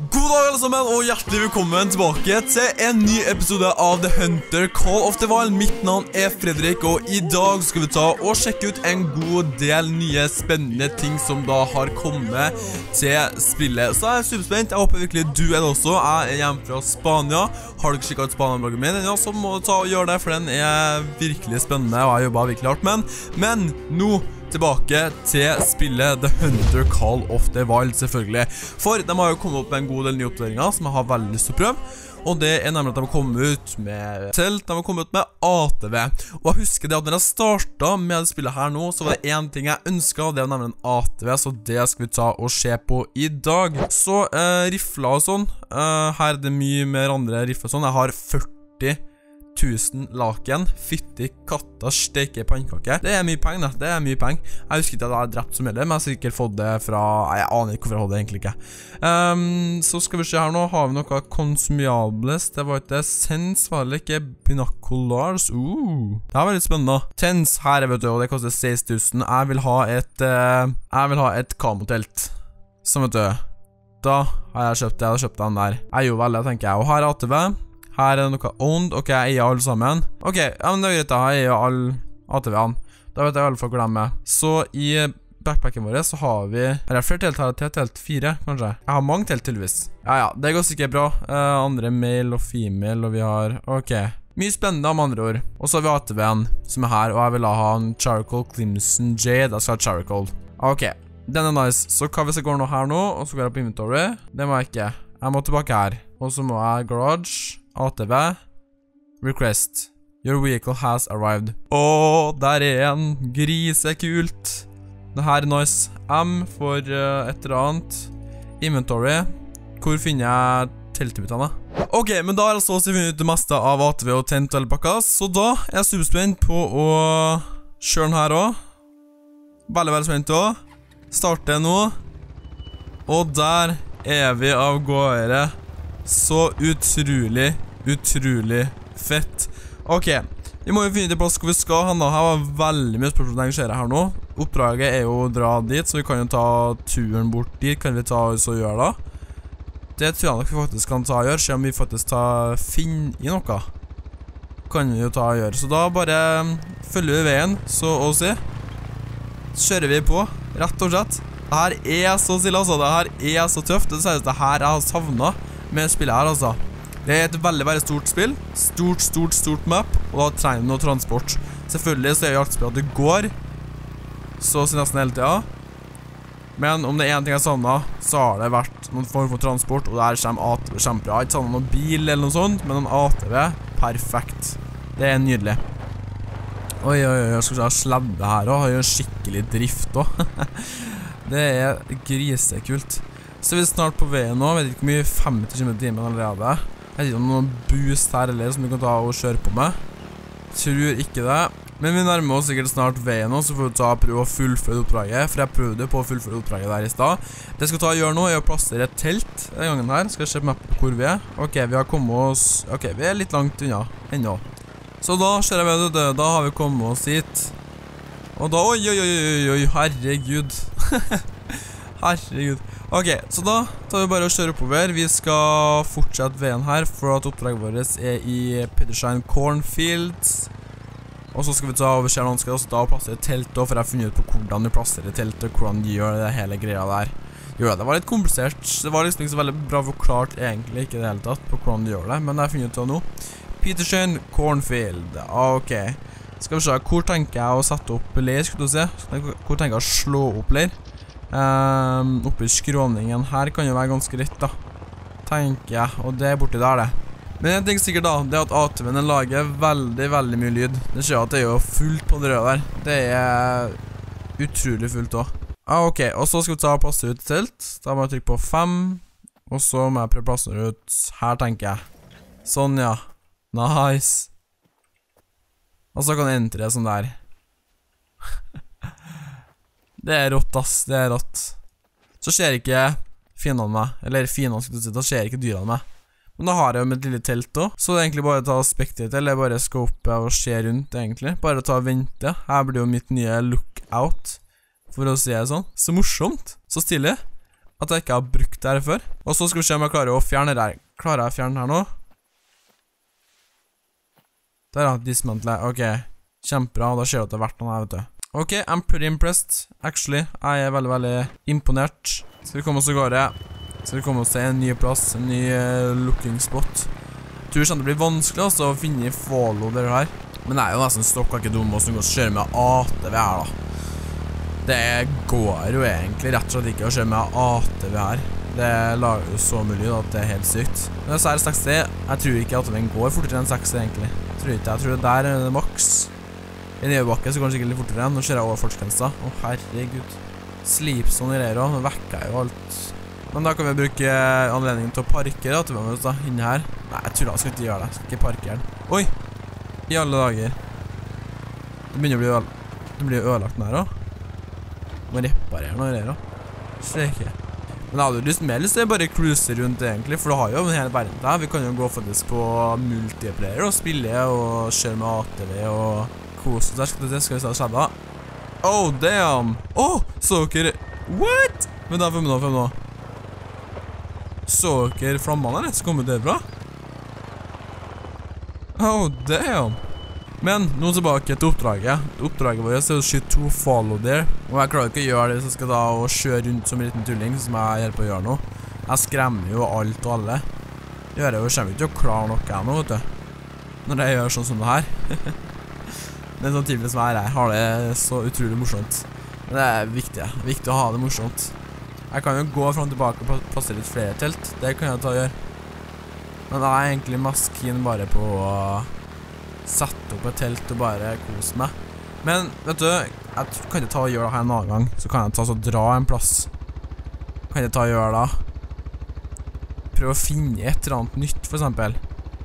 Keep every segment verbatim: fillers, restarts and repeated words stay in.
God dag alle sammen, og hjertelig velkommen tilbake til en ny episode av The Hunter Call of the Wild. Mitt navn er Fredrik, og i dag skal vi ta og sjekke ut en god del nye spennende ting som da har kommet til spillet. Så jeg er superspent, jeg håper virkelig du er det også. Jeg er hjemme fra Spania. Har du ikke sjekket ut Spania-bloggen min, ja, så må du ta og gjøre det, for den er virkelig spennende, og jeg jobber virkelig hardt med den. Men nå tilbake til spillet The Hunter Call of the Wild, selvfølgelig. For de har jo kommet opp med en god del nye oppdateringer som jeg har veldig lyst til å prøve. Og det er nemlig at de har kommet ut med telt, de har kommet ut med A T V. Og jeg husker det at når jeg startet med det spillet her nå, så var det en ting jeg ønsket, og det var nemlig en A T V, så det skal vi ta og se på i dag. Så eh, rifler og sånn, eh, her er det mye mer andre rifler og sånn. Jeg har førti tusen laken, fytti katta, steke pannkake. Det er mye penger, det er mye penger. Jeg husker ikke at jeg har drept som heller, men jeg har sikkert fått det fra... Jeg aner ikke hvorfor jeg hadde det egentlig ikke. Um, så skal vi se her nå, har vi noe consumables. Det var ikke Sense, var det ikke? Binoculars, uh. Det er veldig spennende. Tens her, vet du, og det koster seks tusen. Jeg vil ha et... Uh, jeg vil ha et kamotelt. Så vet du, da har jeg kjøpt det, jeg har kjøpt den der. Jeg gjorde vel det, tenker jeg. Og her er A T V. Her er det noe owned. Ok, jeg eier alle sammen. Ok, ja, men det er greit da. Jeg eier alle A T V-ene. Da vet jeg i alle fall hvor de er. Så i backpacken vår så har vi... Her er flere telt, her er telt fire, kanskje. Jeg har mange telt tydeligvis. Ja, ja, det går sikkert bra. Uh, andre male og female, og vi har... Ok. Mye spennende om andre ord. Og så har vi A T V-en som er her, og jeg vil ha en Charcoal Crimson Jade. Jeg skal ha Charcoal. Ok, den er nice. Så hva hvis jeg går nå her nå, og så går jeg på inventory? Det må jeg ikke. Jeg må tilbake her. Og så må jeg garage... A T V Request. Your vehicle has arrived. Åh, der er en. Grisekult. Det her er nice. M for uh, et eller annet. Inventory. Hvor finner jeg teltebitene? Ok, men da har jeg så å si funnet ut det meste av A T V og tent og hele pakka. Så da er jeg superspent på å kjøre den her også. Veldig, veldig spent også. Starte nå. Og der er vi av gårde. Så utrolig, utrolig fett. Ok, vi må jo finne til plass hvor vi skal. Han da, her var veldig mye spørsmål som engasjerer her nå. Oppdraget er jo å dra dit, så vi kan jo ta turen bort dit. Kan vi ta og så gjøre da? Det tror jeg nok vi faktisk kan ta og gjøre, selv om vi faktisk ta, finner i noe. Kan vi jo ta og gjøre. Så da bare følger vi veien, så å si. Så kjører vi på, rett og slett. Det her er så stille, altså. Det her er så tøft. Det sier at det her jeg har savnet med spillet her, altså. Det er et veldig, veldig stort spill. Stort, stort, stort map. Og da trenger vi noe transport. Selvfølgelig så er jo jaktspill at det går. Så sier nesten hele tiden. Men om det er en ting jeg savnet, så har det vært noen form for transport. Og der kommer A T V kjempebra. Jeg har ikke savnet noen bil eller noe sånt, men noen A T V, perfekt. Det er nydelig. Oi, oi, oi, jeg skal ikke ha sledde her også. Har jo en skikkelig drift også. Det er grisekult. Så vi er snart på veien nå. Jeg vet ikke hvor mye, femti kilometer i timen allerede. Jeg vet ikke om noen boost her eller som vi kan ta og kjøre på med. Tror ikke det. Men vi nærmer oss sikkert snart veien nå, så får vi ta og prøve å fullføre oppdraget. For jeg prøvde på å fullføre oppdraget der i sted. Det jeg skal ta og gjøre nå er å plassere et telt denne gangen her. Skal jeg se på mappen hvor vi er. Ok, vi har kommet oss... Ok, vi er litt langt unna ennå. Så da kjører jeg ved det. Da har vi kommet oss hit. Og da... Oi, oi, oi, oi, oi, herregud. Herregud. Ok, så da tar vi bare og kjører oppover. Vi skal fortsette veien her, for at oppdraget vårt er i Petershine Cornfields. Og så skal vi ta over skjerne, skal vi også ta og plassere telt, for jeg har funnet ut på hvordan du plasserer telt, og hvordan du gjør det hele greia der. Jo, det var litt komplisert. Det var liksom ikke så veldig bra forklart, egentlig, ikke det hele tatt, på hvordan du gjør det, men det har jeg funnet ut av nå. Petershine Cornfield, ok. Skal vi se, hvor tenker jeg å sette opp leir, skulle du se? Hvor tenker jeg å slå opp leir? Um, oppe i skråningen her kan jo være ganske rett da, tenker jeg, og det er borti der det. Men jeg tenker sikkert da, det er at A T V-en lager veldig, veldig mye lyd. Det skjer at det er jo fullt på det røde der. Det er utrolig fullt også. Ah, ok, og så skal vi ta plasser ut telt. Da må jeg trykke på fem, og så må jeg prøve plasser ut her, tenker jeg. Sånn, ja. Nice. Og så kan jeg entre sånn der. Det er rått, ass. Det er rått. Så ser ikke fiendene meg. Eller fiendene, skulle du si. Da ser ikke dyrene meg. Men da har jeg jo med et lille telt også. Så det er egentlig bare å ta spektet til. Eller bare skal opp og se rundt, egentlig. Bare ta og vente. Her blir jo mitt nye lookout. For å si det sånn. Så morsomt. Så stilig. at jeg ikke har brukt det her før. Og så skal vi se om jeg klarer å fjerne det her. Klarer jeg å fjerne det her nå? Der da, dismantle. Ok, kjempebra. Da ser jeg at det har vært noe her, vet du. Ok, I'm pretty impressed, actually. Jeg er veldig, veldig imponert. Skal vi komme oss i gårde? Skal vi komme oss til en ny plass, en ny uh, looking spot. Jeg tror det blir vanskelig altså, å finne i follow det her. Men jeg er jo nesten stokket ikke dum også, å kjøre med A T V her da. Det går jo egentlig rett og slett ikke å kjøre med A T V her. Det lager jo så mye da, at det er helt sykt. Men det er seksti, jeg tror ikke A T V-en går fortere enn seksti egentlig. Jeg tror ikke, jeg tror det der er det maks. I nedoverbakke så går den sikkert litt fortere enn. Nå kjører jeg over fartsgrensa. Å herregud. Slipsone i reiro, nå vekker jeg jo alt. Men da kan vi bruke anledningen til å parkere A T V-en da, inne her. Nei, jeg tror da skal ikke gjøre det. Jeg skal ikke parkere den. Oi! I alle dager. Det begynner å bli ødelagt. Det blir ødelagt den her da. Må reparere noe i reiro. Slike. Men jeg hadde jo lyst mer lyst til å bare cruise rundt egentlig, for du har jo en hel verden der. Vi kan jo gå faktisk på multiplayer og spille og kjøre med A T V og kose der. Skal vi se, skal vi se hva skjedde da. Oh, damn! Åh, oh, så dere... What? Men da, for nå, for nå. Så dere flammene eller? Så kommer det bra? Oh, damn! Men, nå tilbake til oppdraget. Oppdraget vårt er å skyte to follow there. Og jeg klarer ikke å gjøre det, så jeg skal da og kjøre rundt som en liten tulling, som jeg gjør på å gjøre nå. Jeg skremmer jo alt og alle. Det gjør jeg jo, kommer ikke til å klare noe jeg nå, vet du. Når jeg gjør sånn som det her. Det er sånn tidlig som jeg er her, har det så utrolig morsomt. Men det er viktig, viktig å ha det morsomt. Jeg kan jo gå frem og tilbake og passe litt flere telt, det kan jeg ta og gjøre. Men jeg er egentlig mest keen bare på å sette opp et telt og bare kose meg. Men, vet du, jeg kan ikke ta og gjøre det her en annen gang, så kan jeg ta og dra en plass. Kan jeg ta og gjøre det? Prøve å finne et eller annet nytt, for eksempel.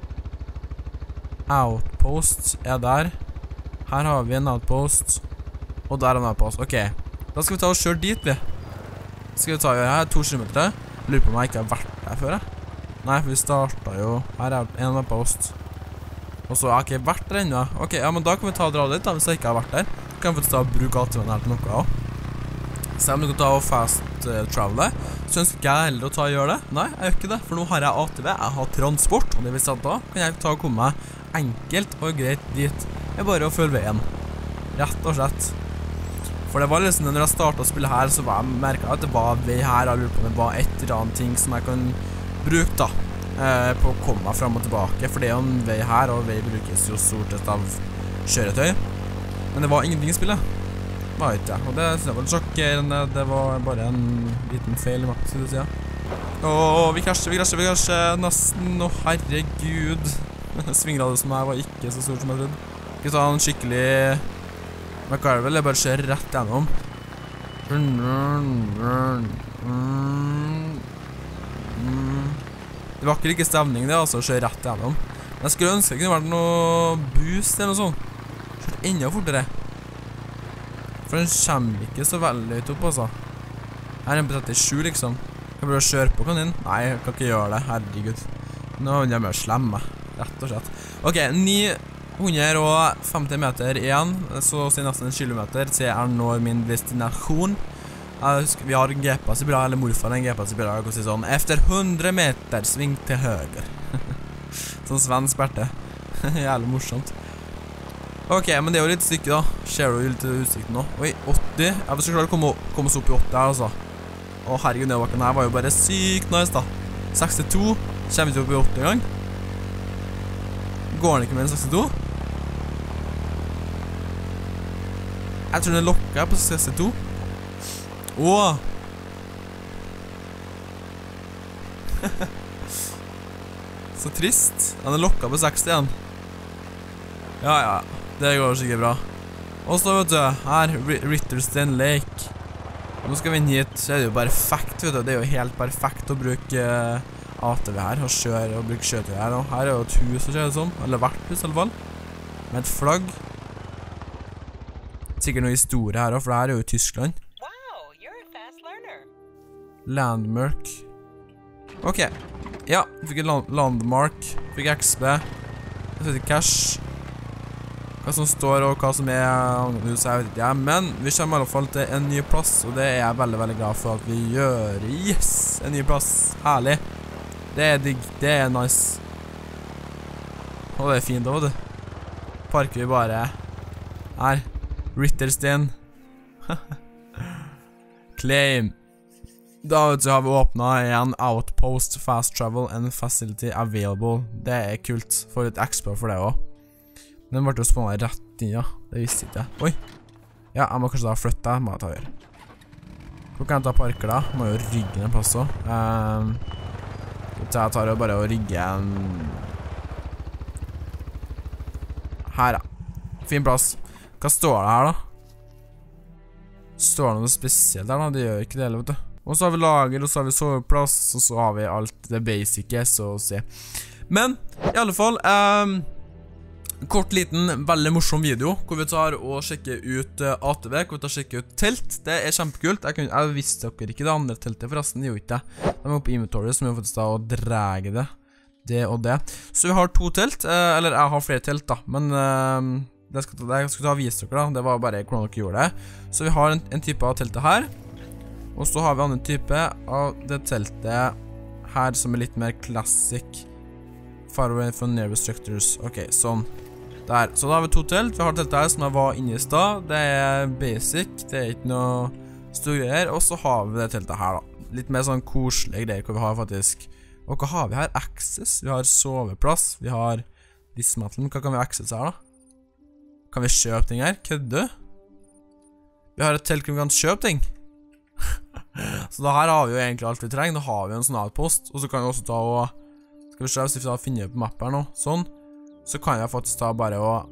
Outpost er der. Her har vi en outpost. Og der er en outpost. Ok, da skal vi ta og kjøre dit, vi. Skal vi ta og gjøre her, to kilometer. Lurer på om jeg ikke har vært der før, jeg. Nei, for vi startet jo. Her er en outpost. Og så har jeg ikke vært der ennå. Ok, ja, men da kan vi ta og dra litt da, hvis jeg ikke har vært der. Så kan vi faktisk ta og bruke A T V-en her til noe også. Så om du kan ta og fast uh, travele, så ønsker ikke jeg heller å ta og gjøre det. Nei, jeg gjør ikke det, for nå har jeg A T V, jeg har transport, og det vil si at da kan jeg ta og komme meg enkelt og greit dit. Det er bare å følge veien. Rett og slett. For det var liksom, når jeg startet å spille her, så var jeg merket at det var vei her, jeg lurer på om det var et eller annet ting som jeg kan bruke da. På å komme meg frem og tilbake, for det er jo en vei her, og vei brukes jo stort sett av kjøretøy. Men det var ingenting i spillet. Det var ikke det, og det synes jeg var litt sjokkerende. Det var bare en liten feil i mappen, skal du si. Åh, vi krasjer, vi krasjer, vi krasjer nesten. Åh, herregud. Svingradet som her var ikke så stort som jeg trodde. Skal vi ta en skikkelig McGarvel, jeg bare ser rett gjennom. Det var ikke like stemning det, altså, å kjøre rett gjennom. Men jeg skulle ønske det kunne vært noe boost eller noe sånt. Kjørt enda fortere. For den kommer ikke så veldig ut opp, altså. Her er den på trettisju, liksom. Kan jeg prøve å kjøre på kanin? Nei, jeg kan ikke gjøre det, herregud. Nå er jeg med å slemme, rett og slett. Ok, ni hundre og femti meter igjen, så å si nesten en kilometer, til jeg når min destinasjon. Jeg husker, vi har en G P S i bra, eller morfar en G P S i bra, jeg kan si sånn. Efter hundre meter, sving til høyre. Sånn svensk berte. Jævlig morsomt. Ok, men det er jo litt stykke da. Ser du jo litt utsikt nå. Oi, åtti. Jeg vil så klare å komme, komme oss opp i åtti her, altså. Å, herregud, nedoverbakken her var jo bare sykt nice da. sekstito. Kommer vi ikke opp i åtti gang? Går den ikke mer enn sekstito? Jeg tror den lokker på sekstito. Åh! Så trist. Han er lokket på seksti igjen. Ja, ja. Det går sikkert bra. Og så, vet du, her, Ritterstein Lake. Nå skal vi inn hit. Så er det jo perfekt, vet du. Det er jo helt perfekt å bruke A T V her, og kjøre, og bruke kjøretøy her. Og her er jo et hus, ser det som. Eller verthus, i alle fall. Med et flagg. Sikkert noe historie her også, for det her er jo i Tyskland. Landmark. Ok. Ja, fikk en land landmark. Fikk X P. Jeg fikk cash. hva som står og hva som er annerledes, jeg vet ikke, ja. Men vi kommer i alle fall til en ny plass, og det er jeg veldig, veldig glad for at vi gjør. Yes! En ny plass. Herlig. Det er digg. Det er nice. Og det er fint da, vet du. Parker vi bare her. Rittersten. Claim. Da vet du, har vi åpnet en outpost, fast travel and facility available. Det er kult. Får litt extra for det også. Den ble jo spånet rett inn, ja. Det visste ikke jeg. Oi. Ja, jeg må kanskje da flytte deg. Må jeg ta her. Hvor kan jeg ta parker da? Må jo rygge en plass også. Um, jeg tar jo bare å rygge en... Her, ja. Fin plass. Hva står det her da? Står det noe spesielt der da? Det gjør ikke det heller, vet du. Og så har vi lager, og så har vi soveplass, og så har vi alt det basice, så å si. Men, i alle fall, um, kort liten, veldig morsom video, hvor vi tar og sjekker ut uh, A T V, hvor vi tar og sjekker ut telt. Det er kjempekult. Jeg, kunne, jeg visste dere ikke det andre teltet, forresten, det gjorde ikke det. De er oppe i inventory, så vi har faktisk da å drage det. Det og det. Så vi har to telt, uh, eller jeg har flere telt da, men... Uh, Det skal, det skal ta vise dere da, det var bare hvordan dere gjorde det. Så vi har en, en type av teltet her. Og så har vi en annen type av det teltet her som er litt mer classic. Far away from nearby structures. Ok, sånn. Der. Så da har vi to telt. Vi har teltet her som jeg var inne i sted. Det er basic, det er ikke noe store greier. Og så har vi det teltet her da. Litt mer sånn koselige greier hvor vi har faktisk... Og hva har vi her? Access. Vi har soveplass. Vi har dismantling. Hva kan vi access her da? Kan vi kjøpe ting her? Kødde? Vi har et telt hvor vi kan kjøpe ting. Så da her har vi jo egentlig alt vi trenger. Da har vi en sånn outpost. Og så kan vi også ta og... Skal vi se hvis vi da finner på mappen her nå. Sånn. Så kan jeg faktisk ta bare og...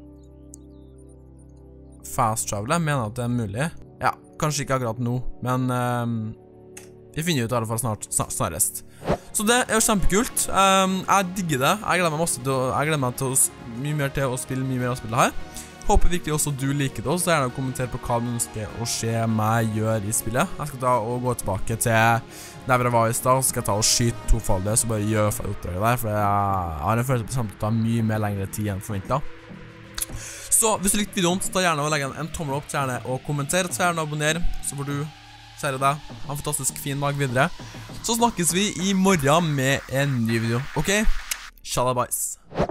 Fast travel. Jeg mener at det er mulig. Ja, kanskje ikke akkurat nå. Men... Um, vi finner ut i alle fall snart, snart, snarest. Så det er jo kjempekult. Um, jeg digger det. Jeg gleder meg masse til å... Jeg gleder meg til å... Mye mer til å spille, mye mer å spille her. Håper virkelig også du liker det, så gjerne kommentere på hva du ønsker å se meg gjøre i spillet. Jeg skal ta og gå tilbake til der jeg var i sted, så skal jeg ta og skyte tofaldet, så bare gjør ferdig oppdraget der, for jeg har en følelse på samt å ta mye mer lengre tid enn forventet. Så hvis du likte videoen, så ta gjerne og legge en, en tommel opp, så gjerne og kommentere, så gjerne abonner, så får du, kjære deg, ha en fantastisk fin dag videre. Så snakkes vi i morgen med en ny video, ok? Shalabais!